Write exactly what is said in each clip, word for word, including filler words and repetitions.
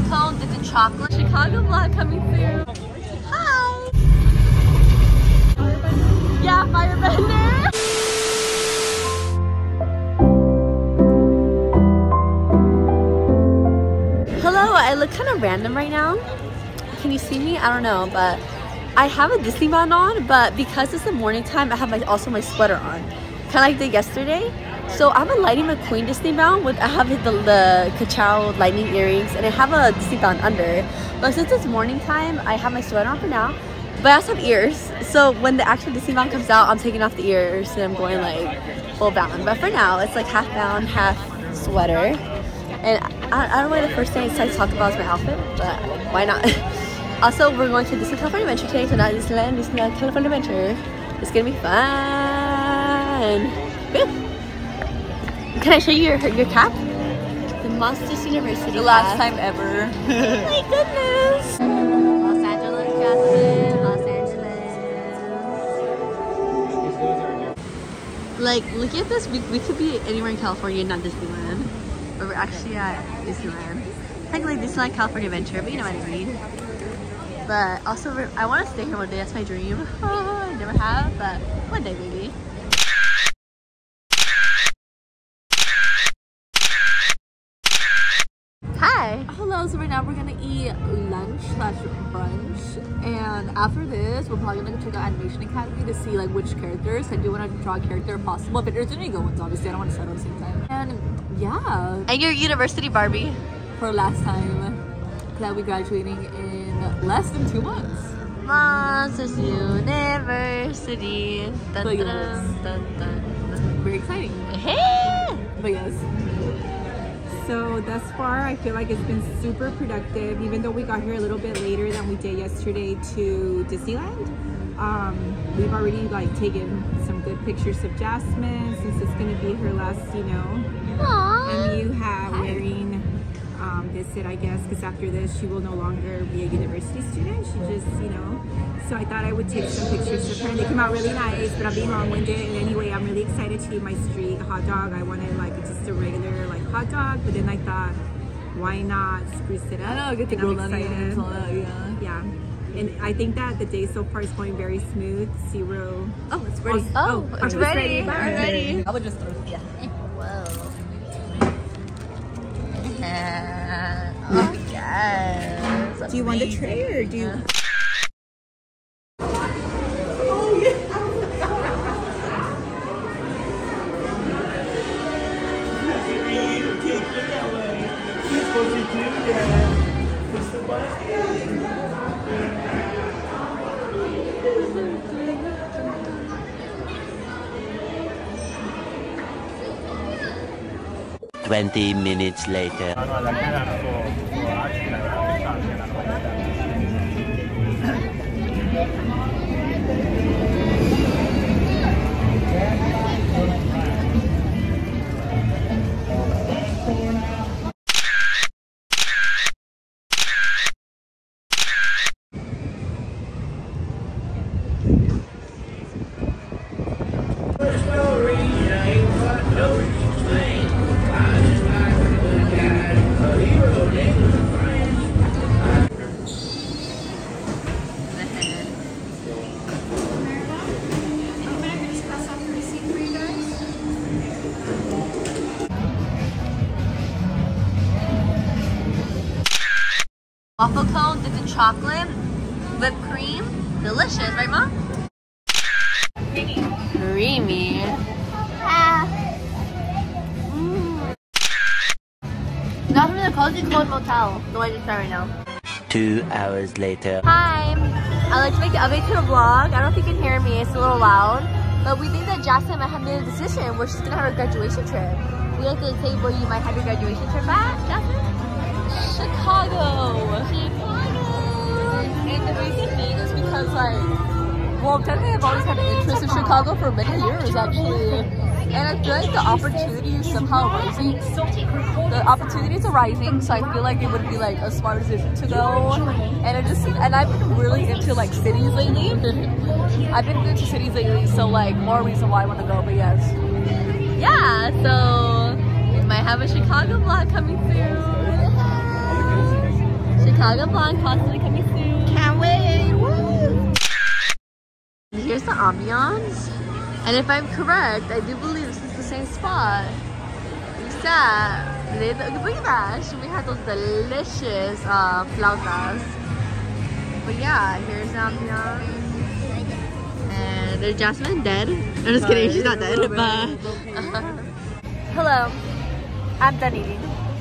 cone dipped in chocolate. Chicago vlog coming through. Hi! Yeah, firebender! Hello, I look kind of random right now. Can you see me? I don't know, but I have a Disney band on, but because it's the morning time, I have my also my sweater on. Kind of like I did yesterday. So I have a Lightning McQueen Disney band with I have the, the Ka-Chow lightning earrings, and I have a Disney band under. But since it's morning time, I have my sweater on for now. But I also have ears. So when the actual Disney band comes out, I'm taking off the ears and I'm going like full bound. But for now, it's like half bound, half sweater. And I, I don't know why the first thing I decided to talk about is my outfit, but why not? Also, we're going to Disney California Adventure today, so not Disneyland, Disneyland California Adventure. It's gonna be fun. Woo. Can I show you your, your cap? The Monsters University The last cap. time ever. Oh my goodness. Los Angeles, Justin. Los Angeles. Like, look at this. We, we could be anywhere in California, not Disneyland. But we're actually at Disneyland. Technically Disneyland California Adventure, but you know what I mean. But also, we're, I want to stay here one day. That's my dream. Oh, I never have, but one day maybe. Hi! Hello, so right now we're gonna eat lunch slash brunch, and after this we're probably gonna check out Animation Academy to see like which characters. I do want to draw a character if possible, but there's any good ones obviously. I don't want to start at the same time. And yeah. And your university Barbie? For last time that we graduating in less than two months. Monsters University. Dun, dun, yes. dun, dun, dun. Very exciting. Hey! But yes. So thus far, I feel like it's been super productive, even though we got here a little bit later than we did yesterday to Disneyland. Um, we've already like taken some good pictures of Jasmine since it's gonna be her last, you know. Aww. And you have wearing um, visit, I guess, because after this she will no longer be a university student. She just, you know. So I thought I would take some pictures of her, and they came out really nice. But I'm being long-winded. And anyway, I'm really excited to eat my street hot dog. I wanted like just a regular like hot dog, but then I thought, why not spruce it up? I know, get the and I'm grilled onions, all that, yeah. Yeah. And I think that the day so far is going very smooth. Zero. Oh, it's ready. Oh, Oh, oh it's I'm ready. ready. I'm ready. I would just throw it. Yeah. Whoa. Oh, yes. Do you want the tray or do you? Twenty minutes later. Waffle cone dipped in chocolate, whipped cream, delicious, right, Mom? Creamy. Creamy. Ah. Mm. Not from the Cozy Cold Motel, the one I just tried right now. Two hours later. Hi, I'd like to make an update to the vlog. I don't know if you can hear me, it's a little loud. But we think that Jasmine might have made a decision where she's gonna have her graduation trip. We like to say where you might have your graduation trip at, Jasmine? Chicago! Chicago! And the reason being is because like, well, technically I've always had an interest in Chicago for many years actually. And I feel like the opportunity is somehow rising. The opportunities are rising, so I feel like it would be like a smart decision to go. And I just, and I've been really into like cities lately. I've been into cities lately, so like more reason why I want to go, but yes. Yeah, so we might have a Chicago vlog coming through. Chicago Blonde constantly coming soon. Can't wait. Woo! Here's the ambiance. And if I'm correct, I do believe this is the same spot. We sat, look at that. We had those delicious uh, flautas. But yeah, here's the ambiance. And there's Jasmine dead. I'm just kidding, she's not dead. But uh, hello, I'm done eating.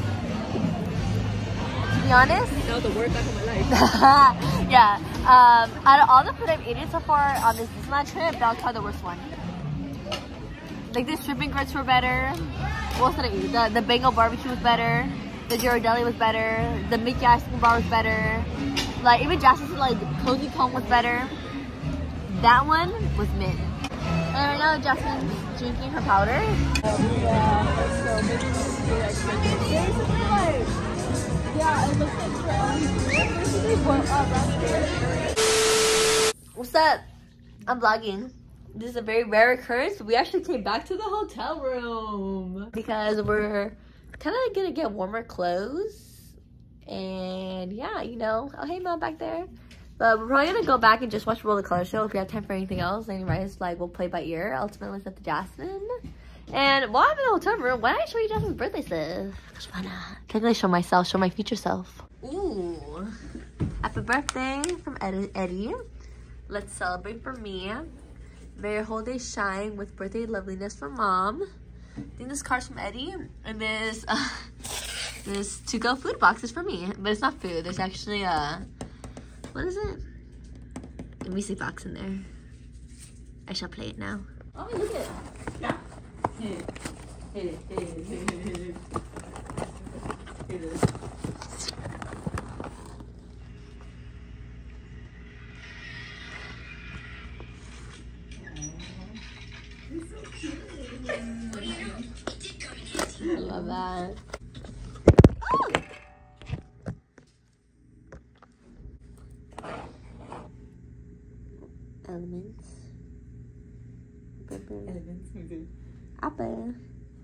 To be honest, That was the worst time of my life. yeah. Um, out of all the food I've eaten so far on this Disneyland trip, that was probably the worst one. Like the shrimp and grits were better. What else did I eat? The, the Bengal barbecue was better. The Ghirardelli was better. The Mickey ice cream bar was better. Like even Jasmine's like cozy cone was better. That one was mid. And right now Jasmine's drinking her powder. Yeah, so maybe we should do like yeah, it looks like What's up? I'm vlogging. This is a very rare occurrence. We actually came back to the hotel room because we're kind of gonna get warmer clothes. And yeah, you know, oh hey mom back there. But we're probably gonna go back and just watch Roller Color Show. If we have time for anything else, anyways, like we'll play by ear. Ultimately, it's up to Jasmine. And while I'm in the hotel room, why don't I show you Jasmine's birthday stuff? Because why not? Technically show myself, show my future self. Ooh. Happy birthday from Eddie. Let's celebrate for me. May your whole day shine with birthday loveliness from mom. I think this card's from Eddie. And this, uh, this to-go food box is for me. But it's not food. There's actually a, what is it? A mystery box in there. I shall play it now. Oh, look at it. Yeah. Hit it. Hit it. Hit it. Hit it. Hit it. Hit it. I love that. Oh! Elements. Pepper. Elements. Apple.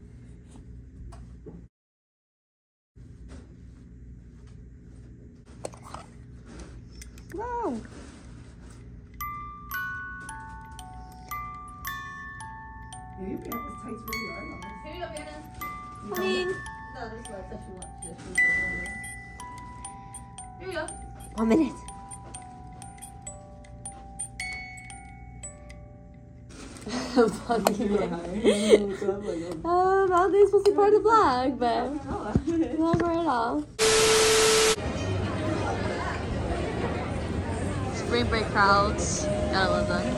Wow. Maybe we have this tights really hard on us. Here you go, Brianna. Clean. No, there's less that you want. Here you go. One minute. Oh, now they're supposed to be part of the vlog, but not for it all. Spring break crowds. Gotta love that.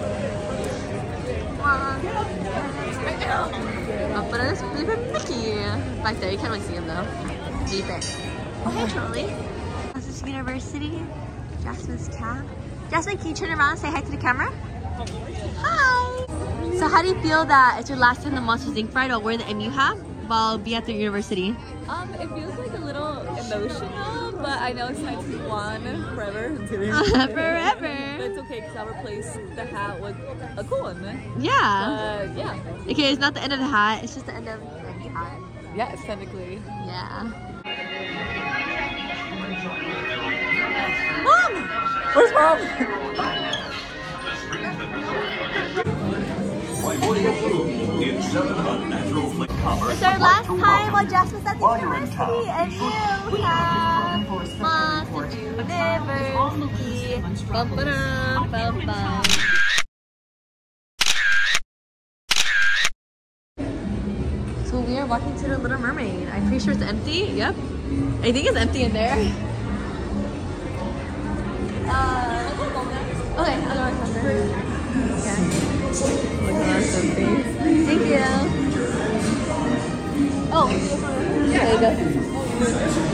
Oh, but there's Bleeper Mickey back there. You can't really see him though. Bleeper. Oh, hey, Charlie. This is University. Jasmine's cat. Jasmine, can you turn around and say hi to the camera? Hi! So how do you feel that it's your last time the Monsters Incorporated ride while wearing the M U hat while be at the university? Um, it feels like a little emotional, but I know it's time to move on forever. Forever! But it's okay because I'll replace the hat with a cool one. Yeah! But yeah. Okay, it's not the end of the hat, it's just the end of the M U hat. Yeah, technically. Yeah. Mom! Where's Mom? It's our last time while Jasmine's at the university, and you have Monsters University. Bum, ba-dum, bum, bum. So we are walking to the Little Mermaid. I'm pretty sure it's empty. Yep. I think it's empty in there. Uh, okay, I'll go with her. Thank you. Oh, there you go.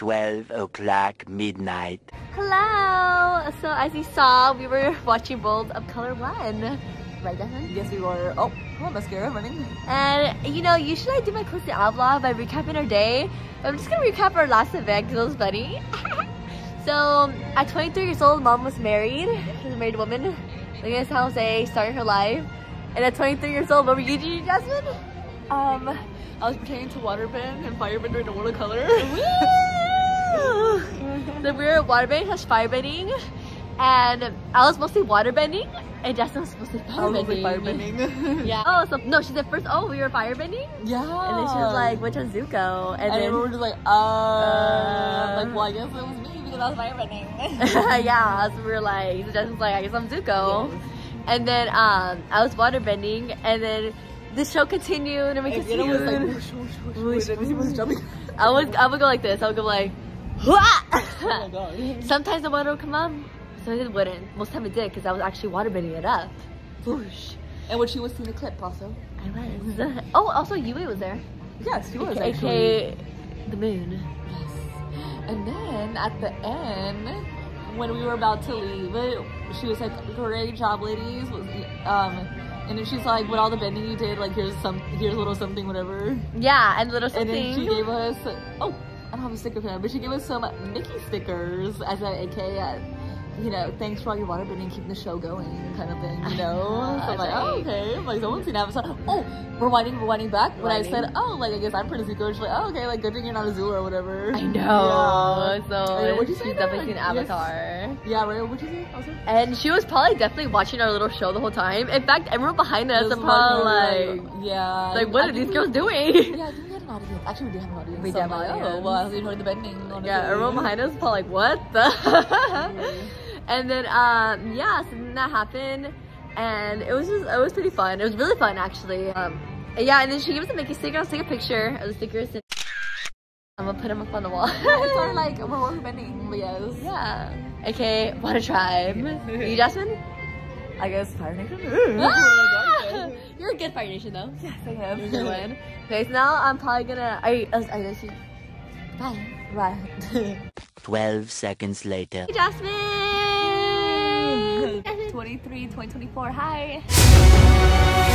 twelve o'clock midnight. Hello! So as you saw, we were watching World of Color one. Right, Jasmine? Yes, we were. Oh, oh, mascara running. And, you know, usually I do my close to out vlog by recapping our day. But I'm just gonna recap our last event because it was funny. So, at twenty-three years old, Mom was married. She was a married woman. Living in San Jose, starting her life. And at twenty-three years old, what were you doing, Jasmine? Um, I was pertaining to waterbend and firebender in the World of Color. So we were waterbending slash firebending. And I was mostly waterbending. And Jasmine was mostly I was like firebending. firebending. Yeah. Oh, so no, she said first, oh, we were firebending? Yeah. And then she was like, which one's Zuko? And, And then then we were just like, uh, Uh, like, well, I guess it was me because I was firebending. yeah, so we were like, so Jasmine's like, I guess I'm Zuko. Yes. And then um, I was waterbending, and then the show continued and we And continued. it was like, whoosh, whoosh, whoosh, and then he was jumping. I would, I would go like this. I would go like, Oh my god. sometimes the water would come up, sometimes it wouldn't. Most of the time it did because I was actually waterbending it up. Whoosh. And when she was seeing the clip also. I was. Oh, also Yui was there. Yes, she was A actually. K A the moon. Yes. And then at the end, when we were about to leave, she was like, "Great job, ladies." Was um, and then she's like, "With all the bending you did, like here's some, here's a little something, whatever." Yeah, and little And something. then she gave us, oh, I don't have a sticker for her, but she gave us some Mickey stickers as an A K A. You know, thanks for all your waterbending, keeping the show going, kind of thing, you know? know, So I'm like, right. oh, okay. I'm like, someone's seen episode. Oh, rewinding, rewinding back. When I Rewinding. said, oh, like, I guess I'm pretty Zuko, she's like, oh, okay, like, good thing you're not a zoo or whatever. I know. Yeah. So Yeah, what'd you say she's to definitely her? seen Yes. Avatar. Yeah, right? What'd you say? Also? And she was probably definitely watching our little show the whole time. In fact, everyone behind us Just are probably like, like, yeah. like, what I are think these we- girls doing? Yeah, I think we had an audience. Actually, we did have an audience. We so did I'm have like, an oh, audience. well, I was enjoying the bending. Honestly. Yeah, everyone behind us was probably like, what the? And then, um, yeah, so then that happened. And it was just, it was pretty fun. It was really fun, actually. Um, yeah, and then she gave us a Mickey sticker. I'll take a picture of the stickers. And I'm gonna put them up on the wall. It's sort of like, we're water bending, but yes. Yeah. Okay, Water Tribe. You, Jasmine? I guess Fire Nation. Ah! You're a good Fire Nation, though. Yes, I am. You're a good one. Okay, so now I'm probably gonna. Are you? Are you gonna see? Bye. Right. Twelve seconds later. Hey, Jasmine. twenty-three, twenty twenty-four, hi.